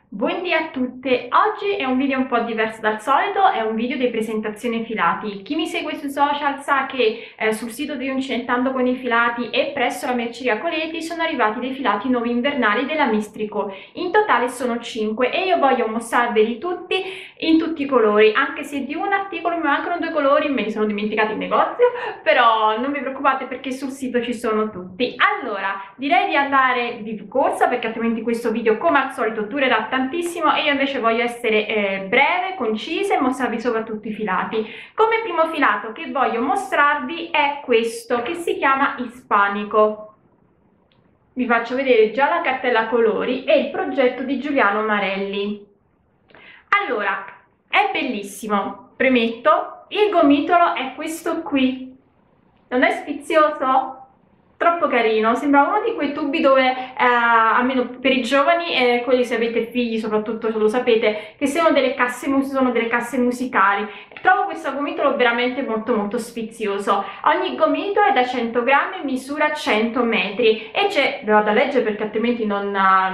Buondì a tutte, oggi è un video un po' diverso dal solito, è un video di presentazione filati. Chi mi segue sui social sa che sul sito di Uncinettando con i filati e presso la merceria Coleti sono arrivati dei filati nuovi invernali della Mistrico. In totale sono 5 e io voglio mostrarveli tutti in tutti i colori, anche se di un articolo mi mancano 2 colori, me li sono dimenticati in negozio, però non vi preoccupate perché sul sito ci sono tutti. Allora, direi di andare di corsa perché altrimenti questo video come al solito durerà tantissimo e io invece voglio essere breve, concisa e mostrarvi soprattutto i filati. Come primo filato che voglio mostrarvi è questo che si chiama Ispanico. Vi faccio vedere già la cartella colori e il progetto di Giuliano Marelli. Allora, è bellissimo, premetto, il gomitolo è questo qui. Non è sfizioso? Troppo carino, sembra uno di quei tubi dove, almeno per i giovani e quelli se avete figli soprattutto se lo sapete, che sono delle casse musicali. Trovo questo gomitolo veramente molto sfizioso. Ogni gomitolo è da 100 grammi e misura 100 metri e c'è, ve lo vado a leggere perché altrimenti non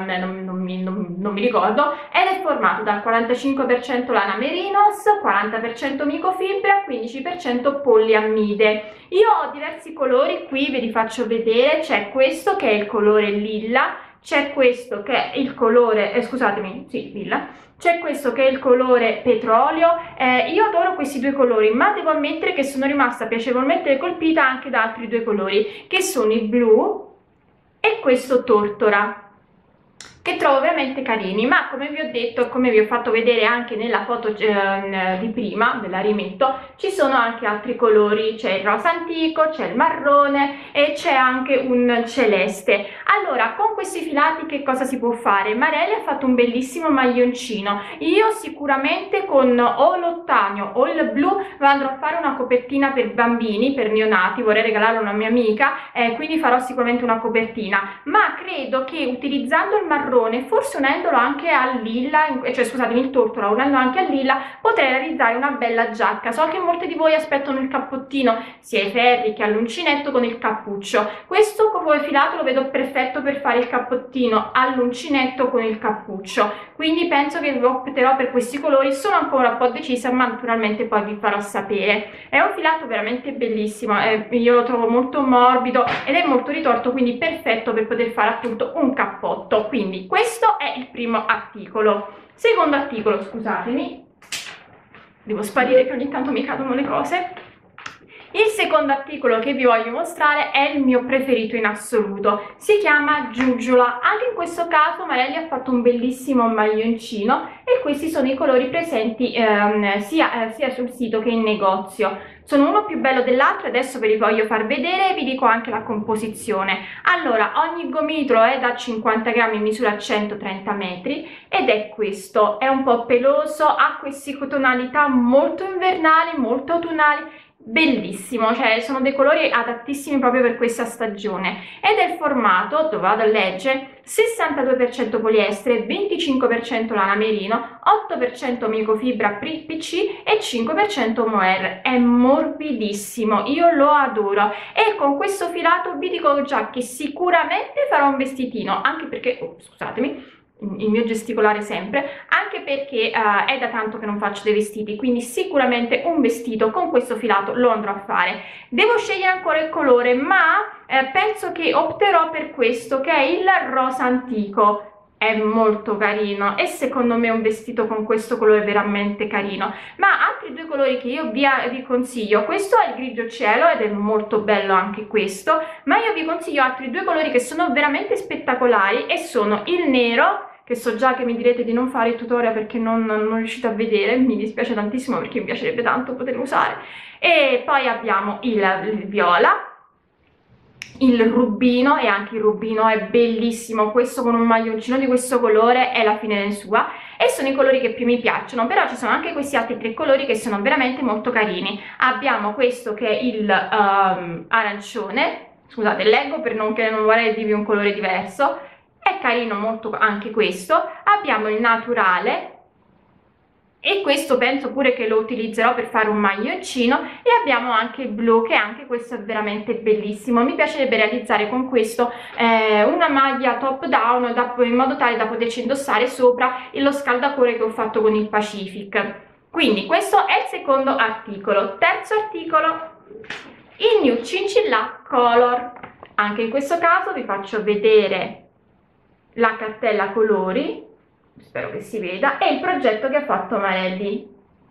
mi ricordo, ed è formato dal 45% lana merinos, 40% micofibra, 15% poliammide. Io ho diversi colori, qui ve li faccio vedere, c'è questo che è il colore lilla, c'è questo che è il colore, scusatemi, sì, lilla, c'è questo che è il colore petrolio. Io adoro questi due colori, ma devo ammettere che sono rimasta piacevolmente colpita anche da altri due colori, che sono il blu e questo tortora, che trovo veramente carini, ma come vi ho detto, come vi ho fatto vedere anche nella foto di prima, ve la rimetto, ci sono anche altri colori, c'è il rosa antico, c'è il marrone e c'è anche un celeste. Allora, con questi filati che cosa si può fare? Marelli ha fatto un bellissimo maglioncino, io sicuramente con o l'ottanio o il blu andrò a fare una copertina per bambini, per neonati, vorrei regalarlo a una mia amica, quindi farò sicuramente una copertina, ma credo che utilizzando il marrone, forse unendolo anche al lilla, cioè scusatemi il tortora, unendo anche al lilla, potrei realizzare una bella giacca. So che molti di voi aspettano il cappottino sia ai ferri che all'uncinetto con il cappuccio. Questo come filato lo vedo perfetto per fare il cappottino all'uncinetto con il cappuccio, quindi penso che opterò per questi colori. Sono ancora un po' decisa, ma naturalmente poi vi farò sapere. È un filato veramente bellissimo, io lo trovo molto morbido ed è molto ritorto, quindi perfetto per poter fare appunto un cappotto. Quindi questo è il primo articolo. Secondo articolo, scusatemi, devo sparire che ogni tanto mi cadono le cose. Il secondo articolo che vi voglio mostrare è il mio preferito in assoluto, si chiama Giugiola. Anche in questo caso Marelli ha fatto un bellissimo maglioncino e questi sono i colori presenti sia sul sito che in negozio. Sono uno più bello dell'altro, adesso ve li voglio far vedere e vi dico anche la composizione. Allora, ogni gomitolo è da 50 grammi, misura 130 metri ed è questo, è un po' peloso, ha queste tonalità molto invernali, molto autunnali, bellissimo, cioè sono dei colori adattissimi proprio per questa stagione ed è il formato, dove vado a leggere, 62% poliestere, 25% lana merino, 8% microfibra PPC e 5% mohair. È morbidissimo, io lo adoro e con questo filato vi dico già che sicuramente farò un vestitino, anche perché, scusatemi, il mio gesticolare sempre, anche perché è da tanto che non faccio dei vestiti, quindi sicuramente un vestito con questo filato lo andrò a fare. Devo scegliere ancora il colore, ma penso che opterò per questo, che è il rosa antico. È molto carino e secondo me un vestito con questo colore è veramente carino. Ma altri due colori che io vi consiglio, questo è il grigio cielo ed è molto bello anche questo, ma io vi consiglio altri due colori che sono veramente spettacolari e sono il nero, che so già che mi direte di non fare il tutorial perché non riuscite a vedere, mi dispiace tantissimo perché mi piacerebbe tanto poterlo usare, e poi abbiamo il viola, il rubino, e anche il rubino è bellissimo, questo con un maglioncino di questo colore è la fine sua, e sono i colori che più mi piacciono. Però ci sono anche questi altri tre colori che sono veramente molto carini. Abbiamo questo che è il arancione, scusate leggo per non vorrei dirvi un colore diverso, è carino molto anche questo. Abbiamo il naturale e questo penso pure che lo utilizzerò per fare un maglioncino. E abbiamo anche il blu, che anche questo è veramente bellissimo. Mi piacerebbe realizzare con questo una maglia top down in modo tale da poterci indossare sopra lo scaldacore che ho fatto con il Pacific. Quindi questo è il secondo articolo. Terzo articolo, il New Chinchilla Color. Anche in questo caso vi faccio vedere la cartella colori, spero che si veda, e il progetto che ha fatto Marelli.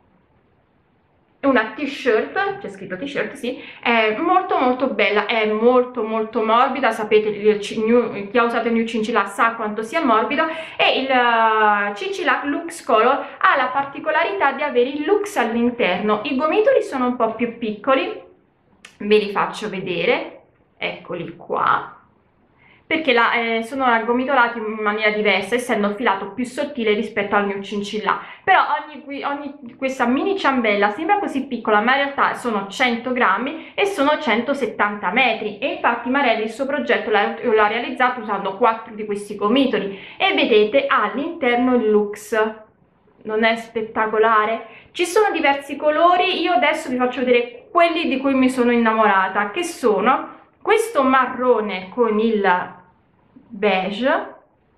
Una t-shirt, c'è scritto t-shirt, sì, è molto bella, è molto morbida. Sapete, chi ha usato il New Chinchilla sa quanto sia morbido, e il Chinchilla Lux Color ha la particolarità di avere il lux all'interno. I gomitoli sono un po' più piccoli, ve li faccio vedere, eccoli qua, perché sono aggomitolati in maniera diversa, essendo il filato più sottile rispetto al New Chinchilla. Però questa mini ciambella sembra così piccola, ma in realtà sono 100 grammi e sono 170 metri, e infatti Marelli il suo progetto l'ha realizzato usando 4 di questi gomitoli, e vedete all'interno il lux. Non è spettacolare? Ci sono diversi colori, io adesso vi faccio vedere quelli di cui mi sono innamorata, che sono questo marrone con il beige,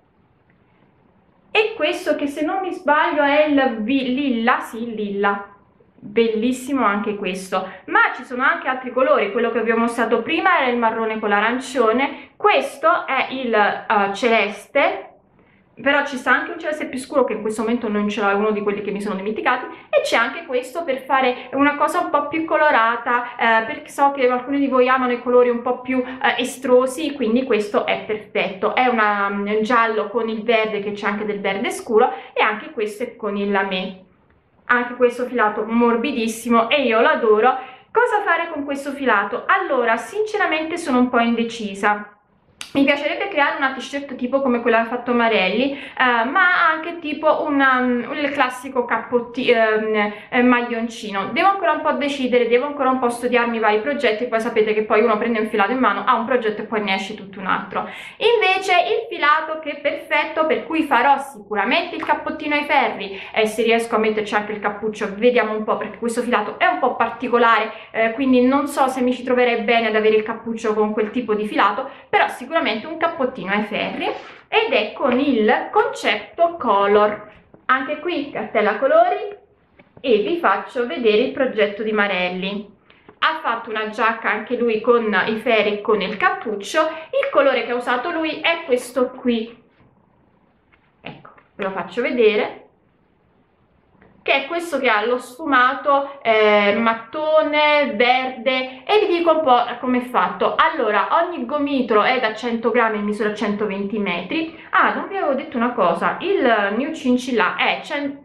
e questo che, se non mi sbaglio, è il lilla, sì, lilla, bellissimo anche questo. Ma ci sono anche altri colori. Quello che vi ho mostrato prima era il marrone con l'arancione, questo è il celeste, però ci sta anche un celeste più scuro che in questo momento non ce l'ho, è uno di quelli che mi sono dimenticati, e c'è anche questo per fare una cosa un po' più colorata, perché so che alcuni di voi amano i colori un po' più estrosi, quindi questo è perfetto. È un giallo con il verde, che c'è anche del verde scuro, e anche questo è con il lamè. Anche questo filato morbidissimo e io l'adoro. Cosa fare con questo filato? Allora, sinceramente sono un po' indecisa. Mi piacerebbe creare una t-shirt tipo come quella che ha fatto Marelli, ma anche tipo il classico maglioncino. Devo ancora un po' decidere, devo ancora un po' studiarmi i vari progetti. Poi sapete che poi uno prende un filato in mano, ha un progetto e poi ne esce tutto un altro. Invece il filato che è perfetto, per cui farò sicuramente il cappottino ai ferri, e se riesco a metterci anche il cappuccio vediamo un po', perché questo filato è un po' particolare, quindi non so se mi ci troverei bene ad avere il cappuccio con quel tipo di filato, però sicuramente un cappottino ai ferri, ed è con il Concetto Color. Anche qui cartella colori, e vi faccio vedere il progetto di Marelli. Ha fatto una giacca anche lui con i ferri e con il cappuccio. Il colore che ha usato lui è questo qui, ecco, ve lo faccio vedere, che è questo che ha lo sfumato mattone, verde, e vi dico un po' come è fatto. Allora, ogni gomitolo è da 100 grammi, misura 120 metri. Ah, non vi avevo detto una cosa, il New Chinchilla è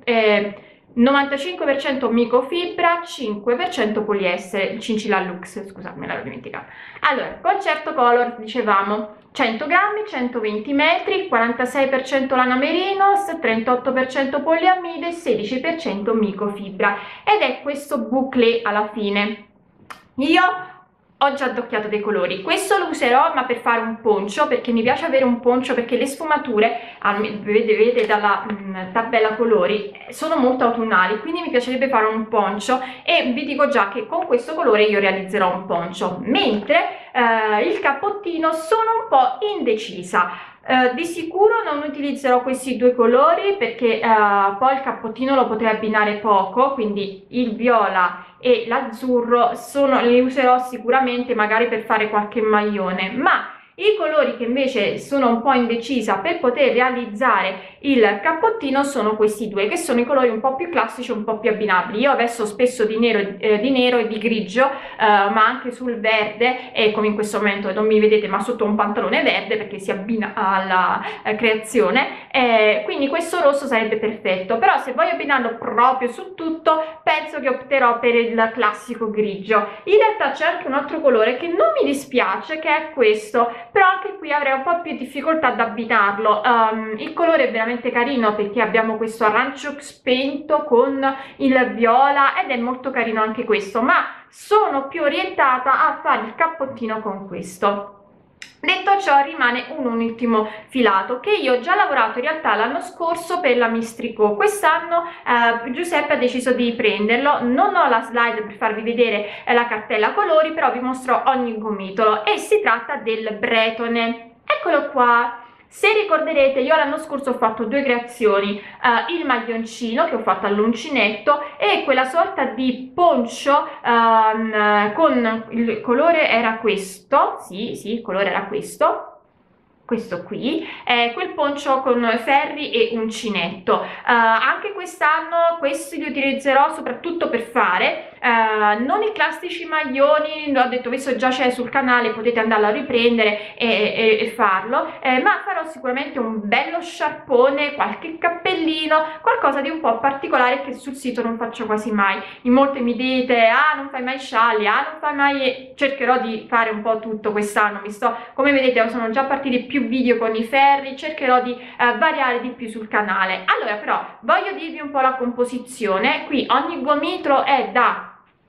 95% microfibra, 5% poliestere, il Chinchilla Lux, scusate, me l'avevo dimenticato. Allora, Concetto Color, dicevamo, 100 grammi, 120 metri, 46% lana merinos, 38% poliamide, 16% microfibra, ed è questo bouclé alla fine. Io ho già addocchiato dei colori, questo lo userò ma per fare un poncio, perché mi piace avere un poncio, perché le sfumature, vedete dalla tabella colori, sono molto autunnali, quindi mi piacerebbe fare un poncio, e vi dico già che con questo colore io realizzerò un poncio. Mentre il cappottino sono un po' indecisa. Di sicuro non utilizzerò questi due colori, perché poi il cappottino lo potrei abbinare poco, quindi il viola e l'azzurro li userò sicuramente magari per fare qualche maglione, ma i colori che invece sono un po' indecisa per poter realizzare il cappottino sono questi due, che sono i colori un po' più classici, un po' più abbinabili. Io vesto spesso di nero e di grigio, ma anche sul verde, e come in questo momento non mi vedete, ma sotto un pantalone verde perché si abbina alla creazione, quindi questo rosso sarebbe perfetto. Però se voglio abbinarlo proprio su tutto, penso che opterò per il classico grigio. In realtà c'è anche un altro colore che non mi dispiace, che è questo, però anche qui avrei un po' più difficoltà ad abbinarlo. Il colore è veramente carino, perché abbiamo questo arancio spento con il viola, ed è molto carino anche questo, ma sono più orientata a fare il cappottino con questo. Detto ciò, rimane un ultimo filato che io ho già lavorato in realtà l'anno scorso per la Mistrico. Quest'anno Giuseppe ha deciso di prenderlo. Non ho la slide per farvi vedere la cartella colori, però vi mostro ogni gomitolo, e si tratta del Bretone. Eccolo qua. Se ricorderete, io l'anno scorso ho fatto due creazioni, il maglioncino che ho fatto all'uncinetto e quella sorta di poncio con il colore era questo, sì, il colore era questo qui, quel poncio con ferri e uncinetto. Anche quest'anno questi li utilizzerò soprattutto per fare non i classici maglioni, ho detto questo già c'è sul canale, potete andarlo a riprendere e farlo, ma farò sicuramente un bello sciarpone, qualche cappellino, qualcosa di un po' particolare che sul sito non faccio quasi mai. In molte mi dite ah non fai mai scialli, ah non fai mai, cercherò di fare un po' tutto quest'anno, come vedete sono già partiti più video con i ferri, cercherò di variare di più sul canale. Allora però voglio dirvi un po' la composizione. Qui ogni gomitolo è da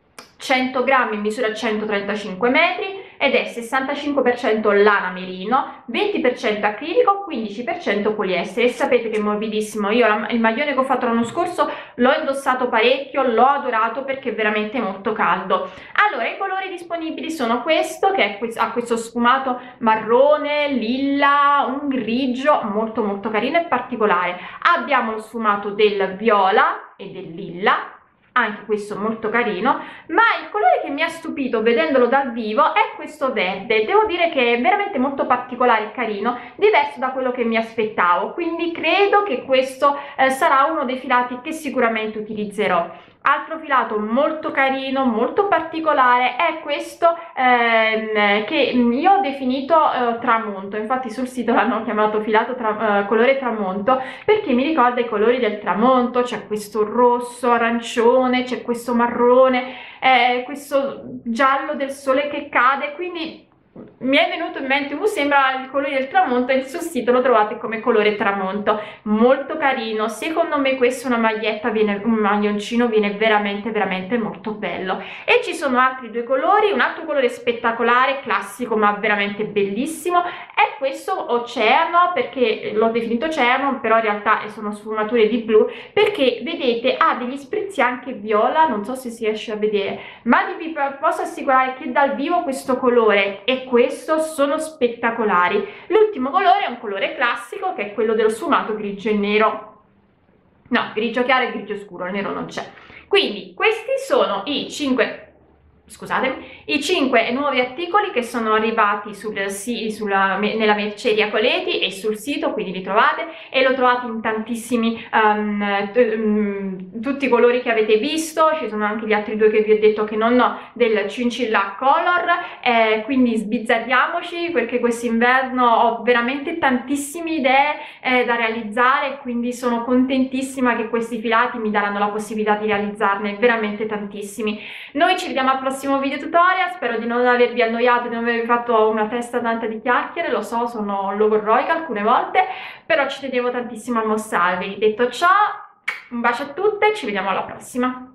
100 grammi, misura 135 metri ed è 65% lana merino, 20% acrilico, 15% poliestere. E sapete che è morbidissimo. Io il maglione che ho fatto l'anno scorso l'ho indossato parecchio, l'ho adorato perché è veramente molto caldo. Allora i colori disponibili sono questo che ha questo sfumato marrone, lilla, un grigio molto molto carino e particolare. Abbiamo lo sfumato del viola e del lilla, anche questo molto carino, ma il colore che mi ha stupito vedendolo dal vivo è questo verde. Devo dire che è veramente molto particolare e carino, diverso da quello che mi aspettavo, quindi credo che questo sarà uno dei filati che sicuramente utilizzerò. Altro filato molto carino, molto particolare è questo che io ho definito tramonto. Infatti sul sito l'hanno chiamato filato colore tramonto perché mi ricorda i colori del tramonto. C'è questo rosso arancione, c'è questo marrone, questo giallo del sole che cade, quindi mi è venuto in mente sembra il colore del tramonto, e sul sito lo trovate come colore tramonto. Molto carino, secondo me questa una maglietta un maglioncino viene veramente veramente molto bello. E ci sono altri due colori, un altro colore spettacolare classico ma veramente bellissimo è questo oceano, perché l'ho definito oceano però in realtà sono sfumature di blu, perché vedete ha degli sprizzi anche viola, non so se si riesce a vedere, ma vi posso assicurare che dal vivo questo colore e questo sono spettacolari. L'ultimo colore è un colore classico che è quello dello sfumato grigio e nero, no, grigio chiaro e grigio scuro, il nero non c'è. Quindi questi sono i 5 nuovi articoli che sono arrivati nella merceria Coleti e sul sito, quindi li trovate e lo trovate in tantissimi tutti i colori che avete visto. Ci sono anche gli altri due che vi ho detto che non ho, del Cincilla Color, quindi sbizzarriamoci perché quest'inverno ho veramente tantissime idee da realizzare, quindi sono contentissima che questi filati mi daranno la possibilità di realizzarne veramente tantissimi. Noi ci vediamo al prossimo video tutorial, spero di non avervi annoiato, di non avervi fatto una testa tanta di chiacchiere, lo so, sono logorroica alcune volte, però ci tenevo tantissimo a mostrarvi. Detto ciò, un bacio a tutte, ci vediamo alla prossima!